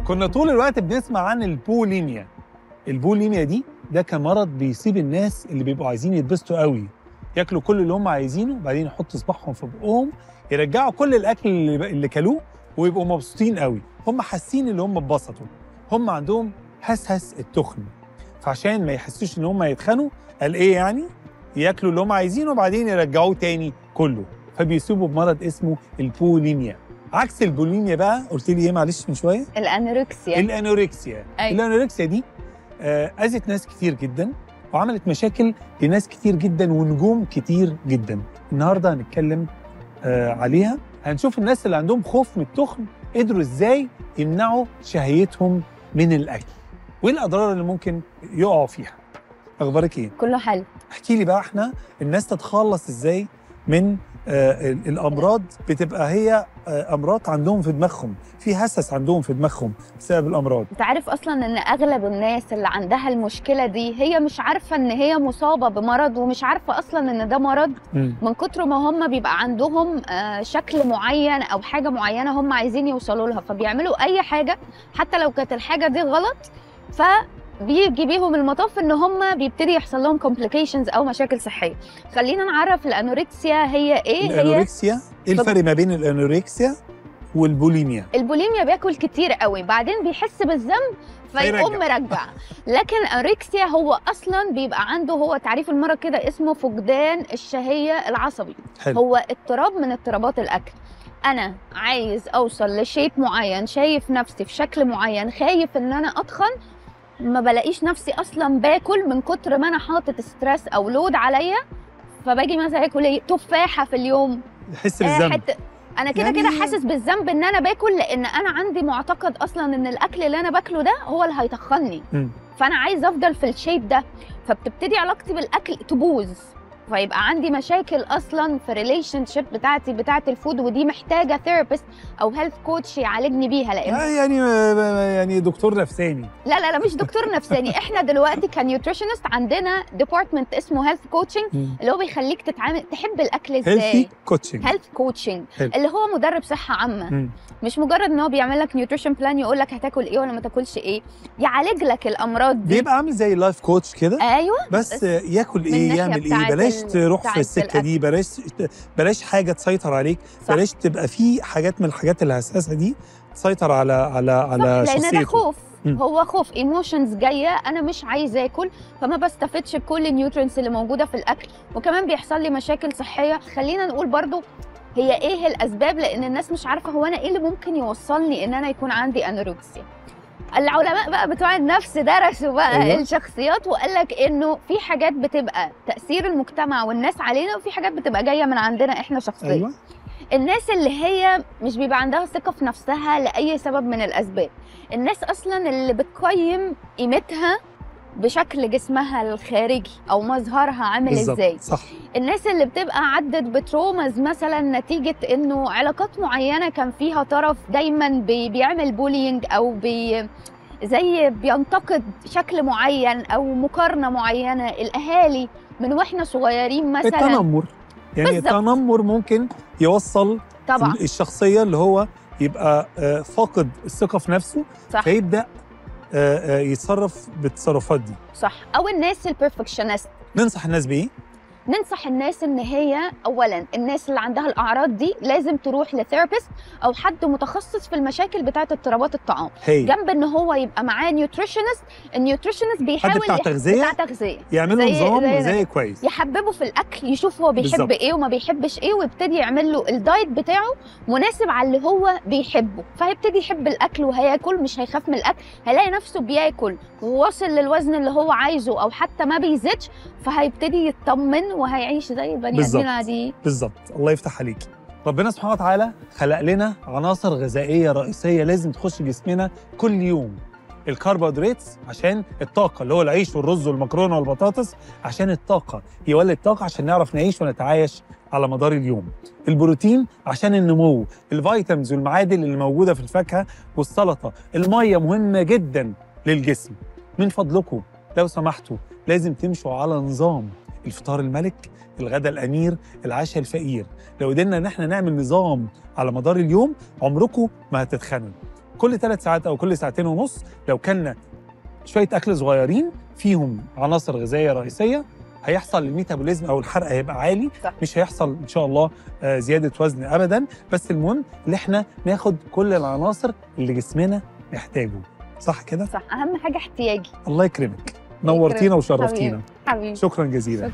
كنا طول الوقت بنسمع عن البوليميا. البوليميا دي ده كان مرض بيصيب الناس اللي بيبقوا عايزين يتبسطوا قوي، ياكلوا كل اللي هم عايزينه وبعدين يحطوا صباعهم في بقهم يرجعوا كل الاكل اللي كلوه ويبقوا مبسوطين قوي. هم حاسين ان هم اتبسطوا، هم عندهم هسهس التخن، فعشان ما يحسوش ان هم يتخنوا قال ايه يعني ياكلوا اللي هم عايزينه وبعدين يرجعوه تاني كله، فبيصيبوا بمرض اسمه البوليميا. عكس البوليميا بقى قلت لي ايه معلش من شويه؟ الانوركسيا. الانوركسيا دي اذت ناس كتير جدا وعملت مشاكل لناس كتير جدا ونجوم كتير جدا. النهارده هنتكلم عليها، هنشوف الناس اللي عندهم خوف من التخن قدروا ازاي يمنعوا شهيتهم من الاكل وايه الاضرار اللي ممكن يقعوا فيها. اخبارك ايه؟ كله حلو. احكي لي بقى احنا الناس تتخلص ازاي من الامراض، بتبقى هي امراض عندهم في دماغهم، في هسس عندهم في دماغهم بسبب الامراض. انت عارف اصلا ان اغلب الناس اللي عندها المشكله دي هي مش عارفه ان هي مصابه بمرض، ومش عارفه اصلا ان ده مرض من كتر ما هم بيبقى عندهم شكل معين او حاجه معينه هم عايزين يوصلوا لها، فبيعملوا اي حاجه حتى لو كانت الحاجه دي غلط، بيجي بيهم المطاف ان هم بيبتدي يحصل لهم complications او مشاكل صحيه. خلينا نعرف الانوركسيا هي ايه. الانوركسيا ايه الفرق ما بين الانوركسيا والبوليميا؟ البوليميا بياكل كتير قوي بعدين بيحس بالذنب فيقوم مرجع، لكن الانوركسيا هو اصلا بيبقى عنده، هو تعريف المرض كده اسمه فقدان الشهيه العصبي. حلو. هو اضطراب من اضطرابات الاكل. انا عايز اوصل لشيب معين، شايف نفسي في شكل معين، خايف ان انا اتخن، ما بلاقيش نفسي اصلا باكل من كتر ما انا حاطط ستريس او لود عليا، فباجي مثلا اكل ايه تفاحه في اليوم، تحس بالذنب. انا كده كده حاسس بالذنب ان انا باكل، لان انا عندي معتقد اصلا ان الاكل اللي انا باكله ده هو اللي هيتخني، فانا عايز افضل في الشيب ده، فبتبتدي علاقتي بالاكل تبوظ، فيبقى عندي مشاكل اصلا في ريليشن شيب بتاعه الفود، ودي محتاجه ثيرابيست او هيلث كوتش يعالجني بيها. لان يعني دكتور نفساني. لا مش دكتور نفساني. احنا دلوقتي كنيوتريشنست عندنا ديبارتمنت اسمه هيلث كوتشنج، اللي هو بيخليك تتعامل تحب الاكل ازاي. هيلث كوتشنج اللي هو مدرب صحه عامه، مش مجرد ان هو بيعمل لك نيوتريشن بلان يقول لك هتاكل ايه ولا ما تاكلش ايه، يعالج لك الامراض دي. بيبقى عامل زي لايف كوتش كده. ايوه، بس ياكل ايه يعمل ايه، بلاش تروح في السكه دي، بلاش حاجه تسيطر عليك. صح. بلاش تبقى في حاجات من الحاجات الحساسه دي تسيطر على شخصيته. لان ده خوف. هو خوف، ايموشنز جايه، انا مش عايزه اكل، فما بستفدش بكل النيوترينتس اللي موجوده في الاكل، وكمان بيحصل لي مشاكل صحيه. خلينا نقول برضو هي ايه الاسباب، لان الناس مش عارفه هو انا ايه اللي ممكن يوصلني ان انا يكون عندي انوركسيا. العلماء بقى بتوع النفس درسوا بقى أيوة. الشخصيات، وقال لك انه في حاجات بتبقى تاثير المجتمع والناس علينا، وفي حاجات بتبقى جايه من عندنا احنا شخصيا. أيوة. الناس اللي هي مش بيبقى عندها ثقه في نفسها لاي سبب من الاسباب، الناس اصلا اللي بتقيم قيمتها بشكل جسمها الخارجي او مظهرها عامل ازاي. صح. الناس اللي بتبقى عدت بترومز مثلا نتيجه انه علاقات معينه كان فيها طرف دايما بيعمل بولينج او زي بينتقد شكل معين او مقارنه معينه. الاهالي من واحنا صغيرين مثلا التنمر، يعني بالزبط. التنمر ممكن يوصل طبعا الشخصيه اللي هو يبقى فاقد الثقه في نفسه. صح. فيبدا يتصرف بالتصرفات دي. صح. او الناس البرفكشنست. ننصح الناس بايه؟ ننصح الناس ان هي اولا الناس اللي عندها الاعراض دي لازم تروح لثيرابيست او حد متخصص في المشاكل بتاعه اضطرابات الطعام، جنب ان هو يبقى معاه نيوتريشنست. النيوتريشنست بيحاول بتاع تغذيه يعمل له نظام غذائي كويس، يحببه في الاكل، يشوف هو بيحب بالزبط. ايه وما بيحبش ايه، ويبتدي يعمل له الدايت بتاعه مناسب على اللي هو بيحبه، فهيبتدي يحب الاكل وهياكل، مش هيخاف من الاكل، هيلاقي نفسه بياكل وواصل للوزن اللي هو عايزه او حتى ما بيزيدش، فهيبتدي يطمن وهيعيش زي البني ادمين عاديين. بالظبط. الله يفتح عليك. ربنا سبحانه وتعالى خلق لنا عناصر غذائيه رئيسيه لازم تخش جسمنا كل يوم. الكربوهيدرات عشان الطاقه، اللي هو العيش والرز والمكرونه والبطاطس عشان الطاقه، يولد طاقه عشان نعرف نعيش ونتعايش على مدار اليوم. البروتين عشان النمو، الفيتامينز والمعادن اللي موجوده في الفاكهه والسلطه. الميه مهمه جدا للجسم. من فضلكم لو سمحتوا لازم تمشوا على نظام الفطار الملك، الغداء الامير، العشاء الفقير. لو قدرنا ان احنا نعمل نظام على مدار اليوم عمركم ما هتتخنوا. كل 3 ساعات او كل ساعتين ونص لو كنا شويه اكل صغيرين فيهم عناصر غذائيه رئيسيه، هيحصل الميتابوليزم او الحرق هيبقى عالي. صح. مش هيحصل ان شاء الله زياده وزن ابدا، بس المهم ان احنا ناخد كل العناصر اللي جسمنا محتاجه. صح كده؟ صح، اهم حاجه احتياجي. الله يكرمك، نورتينا وشرفتينا. حبيبي. شكرا جزيلا.